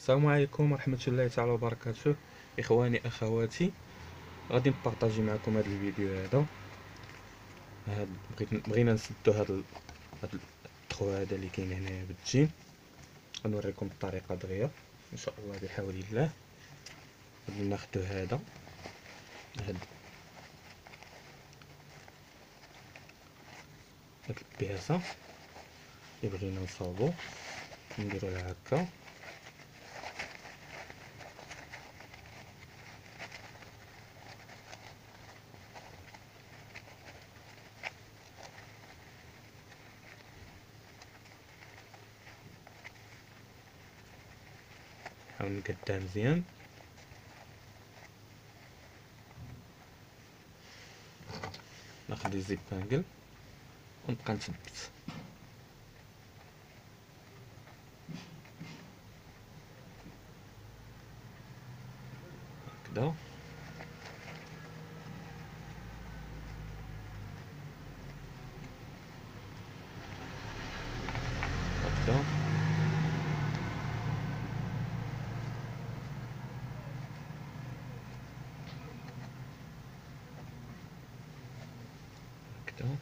السلام عليكم ورحمة الله تعالى وبركاته. إخواني أخواتي، غادي نبارطاجي معكم هذا الفيديو هذا. بغينا نسدو هاد التخو هذا اللي كاين هنايا بالتجين. غنوريكم الطريقة دغيا إن شاء الله بحول الله. غادي ناخدو هاد البياسة اللي بغينا نصاوبو، نديرو لها هكا. نحاول نقادها مزيان. ناخد الزيبانكل ونبقى نثبت هكذا. هكذا هكذا.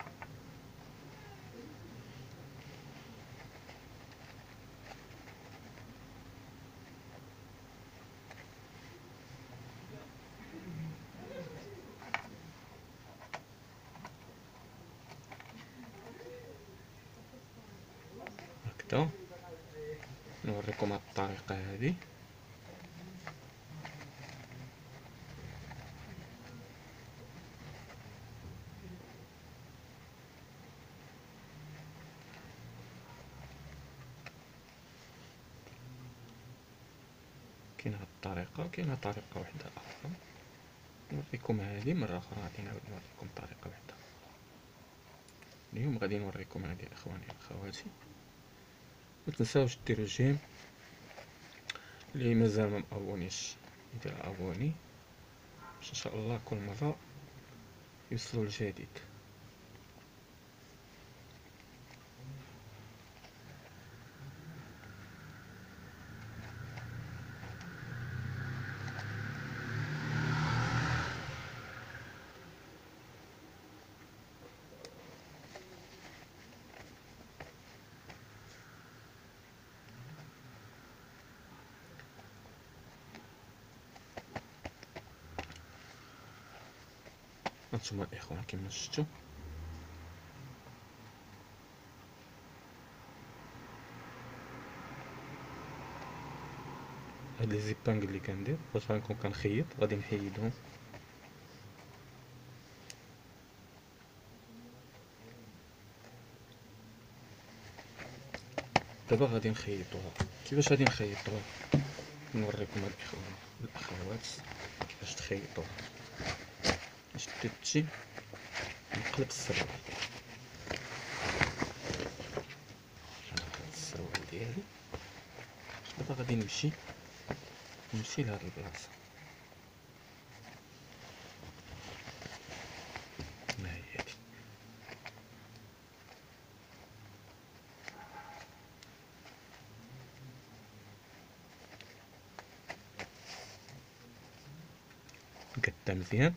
هكذا نوريكم هاد الطريقة هذه. كاين هاد الطريقة، كاينه طريقة واحدة أخرى. نوريكم هذه مرة أخرى، غادي نعاود نوريكم طريقة واحدة. اليوم غادي نوريكم هذه إخواني أخواتي. متنساوش ديرو جيم، اللي مازال مأبونيش يدير أبوني باش إن شاء الله كل مرة يوصلو الجديد. هانتوما الإخوان كيما شفتو، هاد لي زيبانكل اللي كندير فاش غنكون كنخيط غادي نحيدهم. دابا غادي نخيطوها. كيفاش غادي نخيطوها؟ نوريكم الإخوان الأخوات كيفاش تخيطوها. نشد التي نقلب السروال، نقلب السروال ديالي. دابا غادي نمشي لهاد البلاصة. ها هي هادي. نقادها مزيان.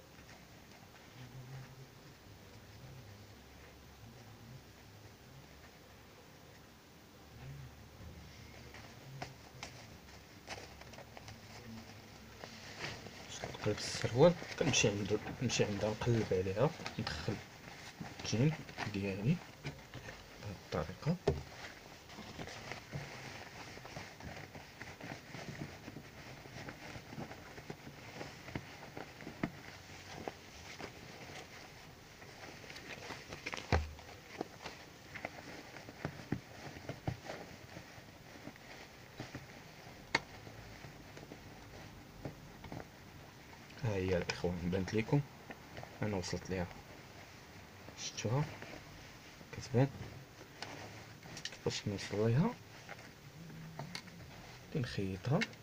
نقلب السروال، كنمشي عندها نقلب عليها، ندخل الجين ديالي بهاد الطريقة. ها هي الإخوان بانت ليكم، أنا وصلت ليها، شفتوها كتبان. باش نوصل ليها نخيطها